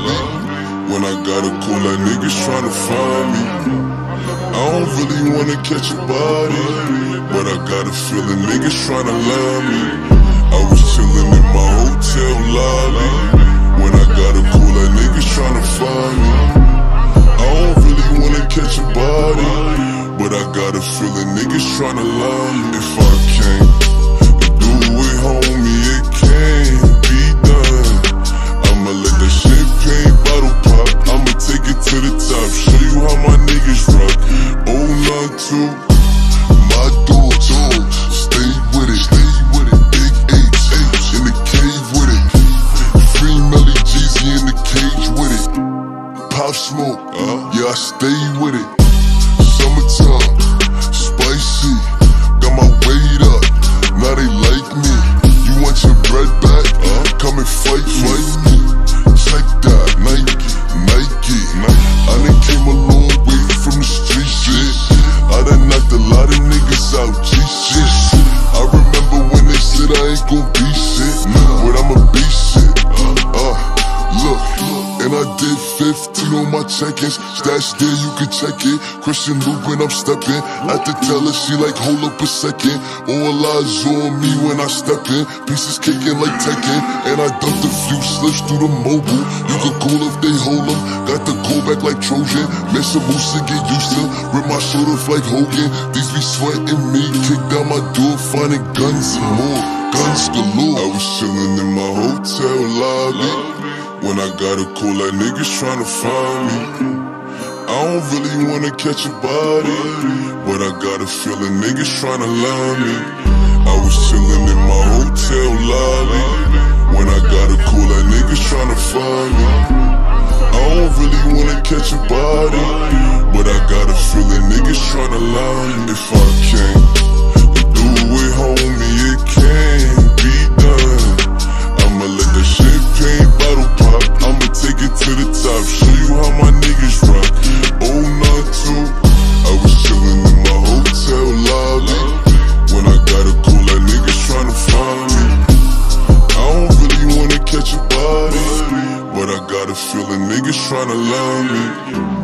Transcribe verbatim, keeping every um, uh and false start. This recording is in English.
lobby. When I gotta call like niggas tryna find me. I don't really wanna catch a body, but I got a feeling niggas tryna line me. I was chillin' in my hotel lobby. When I gotta call like niggas tryna find me. I don't really wanna catch a body, but I got a feeling niggas tryna line me. If I can't do it, homie, it can't be done. I'ma let that champagne bottle pop. I'ma take it to the top, show you how my niggas rock. Oh nine two, my dogs, stay with it, stay with it. Big H, H in the cave with it. Free Melly Jeezy in the cage with it. Pop Smoke, uh, yeah I stay with it. Summertime, spicy, got my weight up, now they like me. You want your bread back? Uh, come and fight, fight me. Check that, Nike, Nike. I done came a long way from the street shit. I done knocked a lot of niggas out, G shit. I remember when they said I ain't gon' be shit, but I'ma be shit. Uh, look, and I did fifteen on my check-ins. Stash there, you can check it. Christian Luke when I'm stepping. At the teller, she like, hold up a second. All eyes on me when I step in. Pieces kicking like Tekken. And I dumped a few slips through the mobile. You could call if they hold them. Got the call back like Trojan. Miss a moose to get used to. Rip my shoulder like Hogan. These be sweating me. Kick down my door, finding guns and more. Guns galore. I was chilling in my hotel lobby. When I gotta call like niggas tryna find me. I don't really wanna catch a body, but I got a feeling niggas tryna line me. I was chillin' in my hotel lobby. When I gotta call like niggas tryna find me. I don't really wanna catch a body, but I got a feeling niggas tryna line me. If I can't do it, homie, it can't be done. I'ma let the champagne bottle pop. I'ma take it to the top, show you how my niggas rock. Oh nine two, I was chillin' in my hotel lobby. When I gotta call like niggas tryna find me. I don't really wanna catch a body, but I got a feeling niggas tryna line me.